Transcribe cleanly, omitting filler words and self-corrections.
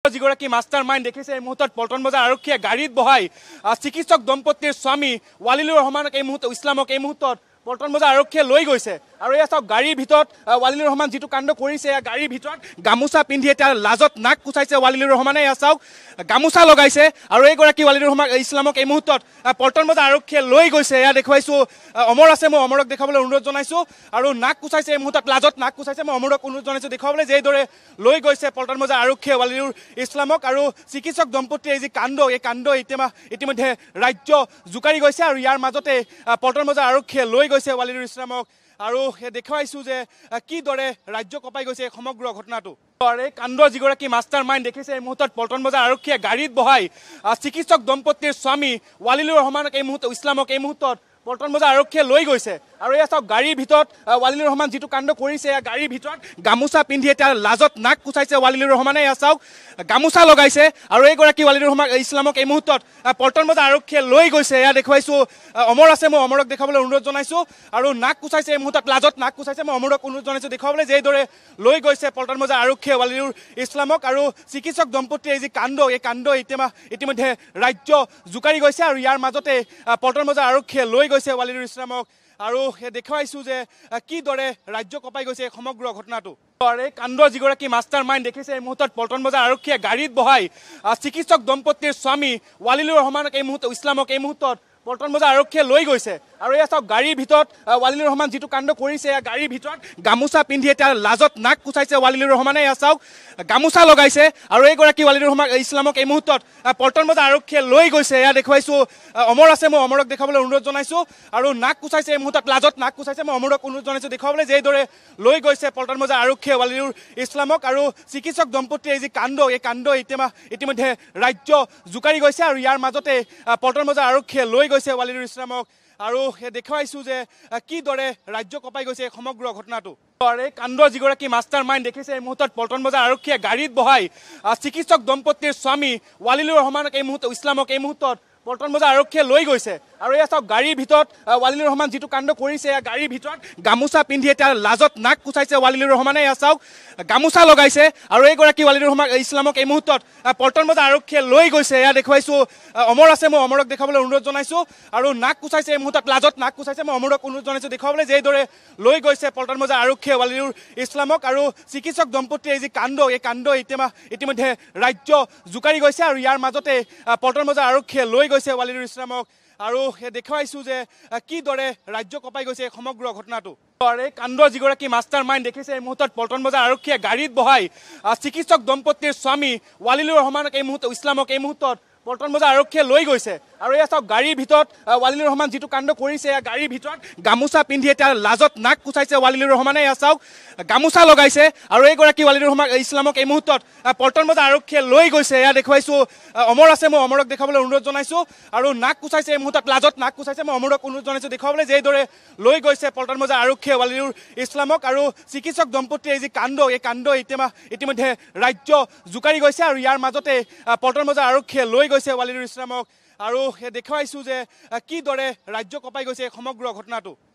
যিগৰাকী master mind দেখিছে এই মুহূৰ্তত পল্টন বজাৰ আৰক্ষীয়ে গাড়ীত বহাই চিকিৎসক দম্পতিৰ স্বামী ৱালিলুৰ ৰহমানক এই মুহূৰ্তত ইছলামক এই মুহূৰ্তত পল্টন বজাৰ আৰক্ষীয়ে লৈ গৈছে আৰু এয়া চাওক গাড়ীৰ ভিতৰত ৱালিলুৰ ৰহমান যিটো কাণ্ড কৰিছে গাড়ীৰ ভিতৰত গামোচা পিন্ধি এতিয়া লাজত নাক কুচাইছে ৱালিলুৰ ৰহমানে এয়া চাওক গামোচা লগাইছে আৰু এইগৰাকী ৱালিলুৰ ৰহমান ইছলামক এই মুহূৰ্তত পল্টন বজাৰ আৰক্ষীয়ে লৈ গৈছে এয়া দেখুৱাইছোঁ অমৰ আছে মই অমৰক দেখাবলৈ অনুৰোধ জনাইছোঁ আৰু নাক কুচাইছে এই মুহূৰ্তত লাজত নাক কুচাইছে মই অমৰক অনুৰোধ জনাইছোঁ দেখুৱাবলৈ যে এইদৰে লৈ গৈছে পল্টন বজাৰ আৰক্ষীয়ে ৱালিলুৰ ইছলামক আৰু চিকিৎসক দম্পতিৰ এই যি কাণ্ড এই কাণ্ড ইতিমধ্যে ৰাজ্য জোকাৰি গৈছে আৰু ইয়াৰ মাজতে পল্টন বজাৰ আৰক্ষীয়ে লৈ গৈছে ৱালিলুৰ ইছলামক আৰু দেখুৱাইছোঁ যে কিদৰে ৰাজ্য কঁপাই গৈছে এই সমগ্ৰ ঘটনাটো এই কাণ্ড যিগৰাকী মাষ্টাৰ মাইণ্ড দেখিছে এই মুহূৰ্তত পল্টন বজাৰ আৰক্ষীয়ে গাড়ীত বহাই চিকিৎসক দম্পতিৰ স্বামী ৱালিলুৰ ৰহমানক এই মুহূৰ্তত ইছলামক এই মুহূৰ্তত পল্টন বজাৰ আৰক্ষীয়ে লৈ গৈছে আৰু এয়া চাওক গাড়ীৰ ভিতৰত ৱালিলুৰ ৰহমান যিটো কাণ্ড কৰিছে গাড়ীৰ ভিতৰত গামোচা পিন্ধি এতিয়া লাজত নাক কুচাইছে ৱালিলুৰ ৰহমানে এয়া চাওক গামোচা লগাইছে আৰু এইগৰাকী ৱালিলুৰ ৰহমান ইছলামক এই মুহূৰ্তত পল্টন বজাৰ আৰক্ষীয়ে লৈ গৈছে এয়া দেখুৱাইছোঁ অমৰ আছে মই অমৰক দেখাবলৈ অনুৰোধ জনাইছোঁ আৰু নাক কুচাইছে এই মুহূৰ্তত লাজত নাক কুচাইছে মই অমৰক অনুৰোধ জনাইছোঁ দেখুৱাবলৈ যে এইদৰে লৈ গৈছে পল্টন বজাৰ আৰক্ষীয়ে ৱালিলুৰ ইছলামক আৰু চিকিৎসক দম্পতিৰ এই যি কাণ্ড এই কাণ্ড ইতিমধ্যে ৰাজ্য জোকাৰি গৈছে আৰু ইয়াৰ মাজতে পল্টন বজাৰ আৰক্ষীয়ে লৈ গৈছে ৱালিলুৰ ইছলামক আৰু দেখুৱাইছোঁ যে কিদৰে ৰাজ্য কঁপাই গৈছে এই সমগ্ৰ ঘটনাটো এই কাণ্ড যিগৰাকী মাষ্টাৰ মাইণ্ড দেখিছে এই মুহূৰ্তত পল্টন বজাৰ আৰক্ষীয়ে গাড়ীত বহাই চিকিৎসক দম্পতিৰ স্বামী ৱালিলুৰ ৰহমানক এই মুহূৰ্তত ইছলামক এই মুহূৰ্তত পল্টন বজাৰ আৰক্ষীয়ে লৈ গৈছে আৰু এয়া চাওক গাড়ীৰ ভিতৰত ৱালিলুৰ ৰহমান যিটো কাণ্ড কৰিছে গাড়ীৰ ভিতৰত গামোচা পিন্ধি এতিয়া লাজত নাক কুচাইছে ৱালিলুৰ ৰহমানে এয়া চাওক গামোচা লগাইছে আৰু এইগৰাকী ৱালিলুৰ ৰহমান ইছলামক এই মুহূৰ্তত পল্টন বজাৰ আৰক্ষীয়ে লৈ গৈছে এয়া দেখুৱাইছোঁ অমৰ আছে মই অমৰক দেখাবলৈ অনুৰোধ জনাইছোঁ আৰু নাক কুচাইছে এই মুহূৰ্তত লাজত নাক কুচাইছে মই অমৰক অনুৰোধ জনাইছোঁ দেখুৱাবলৈ যে এইদৰে লৈ গৈছে পল্টন বজাৰ আৰক্ষীয়ে ৱালিলুৰ ইছলামক আৰু চিকিৎসক দম্পতিৰ এই যি কাণ্ড এই কাণ্ড ইতিমধ্যে ৰাজ্য জোকাৰি গৈছে আৰু ইয়াৰ মাজতে পল্টন বজাৰ আৰক্ষীয়ে লৈ গৈছে ৱালিলুৰ ইছলামক আৰু দেখুৱাইছোঁ যে কিদৰে ৰাজ্য কঁপাই গৈছে এই সমগ্ৰ ঘটনাটো এই কাণ্ড যিগৰাকী মাষ্টাৰ মাইণ্ড দেখিছে এই মুহূৰ্তত পল্টন বজাৰ আৰক্ষীয়ে গাড়ীত বহাই চিকিৎসক দম্পতিৰ স্বামী ৱালিলুৰ ৰহমানক এই মুহূৰ্তত ইছলামক এই মুহূৰ্তত পল্টন বজাৰ আৰক্ষীয়ে লৈ গৈছে আৰু এয়া চাওক গাড়ীৰ ভিতৰত ৱালিলুৰ ৰহমান যিটো কাণ্ড কৰিছে গাড়ীৰ ভিতৰত গামোচা পিন্ধি এতিয়া লাজত নাক কুচাইছে ৱালিলুৰ ৰহমানে এয়া চাওক গামোচা লগাইছে আৰু এইগৰাকী ৱালিলুৰ ৰহমান ইছলামক এই মুহূৰ্তত পল্টন বজাৰ আৰক্ষীয়ে লৈ গৈছে এয়া দেখুৱাইছোঁ অমৰ আছে মই অমৰক দেখাবলৈ অনুৰোধ জনাইছোঁ আৰু নাক কুচাইছে এই মুহূৰ্তত লাজত নাক কুচাইছে মই অমৰক অনুৰোধ জনাইছোঁ দেখুৱাবলৈ যে এইদৰে লৈ গৈছে পল্টন বজাৰ আৰক্ষীয়ে ৱালিলুৰ ইছলামক আৰু চিকিৎসক দম্পতিৰ এই যি কাণ্ড এই কাণ্ড ইতিমধ্যে ৰাজ্য জোকাৰি গৈছে আৰু ইয়াৰ মাজতে পল্টন বজাৰ আৰক্ষীয়ে লৈ গৈছে ৱালিলুৰ ইছলামক আৰু দেখুৱাইছোঁ যে কিদৰে ৰাজ্য কঁপাই গৈছে এই সমগ্ৰ ঘটনাটো এই কাণ্ড যিগৰাকী মাষ্টাৰ মাইণ্ড দেখিছে এই মুহূৰ্তত পল্টন বজাৰ আৰক্ষীয়ে গাড়ীত বহাই চিকিৎসক দম্পতিৰ স্বামী ৱালিলুৰ ৰহমানক এই মুহূৰ্তত ইছলামক এই মুহূৰ্তত পল্টন বজাৰ আৰক্ষীয়ে লৈ গৈছে আৰু এয়া চাওক গাড়ীৰ ভিতৰত ৱালিলুৰ ৰহমান যিটো কাণ্ড কৰিছে গাড়ীৰ ভিতৰত গামোচা পিন্ধি এতিয়া লাজত নাক কুচাইছে ৱালিলুৰ ৰহমানে এয়া চাওক গামোচা লগাইছে আৰু এইগৰাকী ৱালিলুৰ ৰহমান ইছলামক এই মুহূৰ্তত পল্টন বজাৰ আৰক্ষীয়ে লৈ গৈছে এয়া দেখুৱাইছোঁ অমৰ আছে মই অমৰক দেখাবলৈ অনুৰোধ জনাইছোঁ আৰু নাক কুচাইছে এই মুহূৰ্তত লাজত নাক কুচাইছে মই অমৰক অনুৰোধ জনাইছোঁ দেখুৱাবলৈ যে এইদৰে লৈ গৈছে পল্টন বজাৰ আৰক্ষীয়ে ৱালিলুৰ ইছলামক আৰু চিকিৎসক দম্পতিৰ এই যি কাণ্ড এই কাণ্ড ইতিমধ্যে ৰাজ্য জোকাৰি গৈছে আৰু ইয়াৰ মাজতে পল্টন বজাৰ আৰক্ষীয়ে লৈ গৈছে ৱালিলুৰ ইছলামক আৰু দেখুৱাইছোঁ যে কিদৰে ৰাজ্য কঁপাই গৈছে এই সমগ্ৰ ঘটনাটো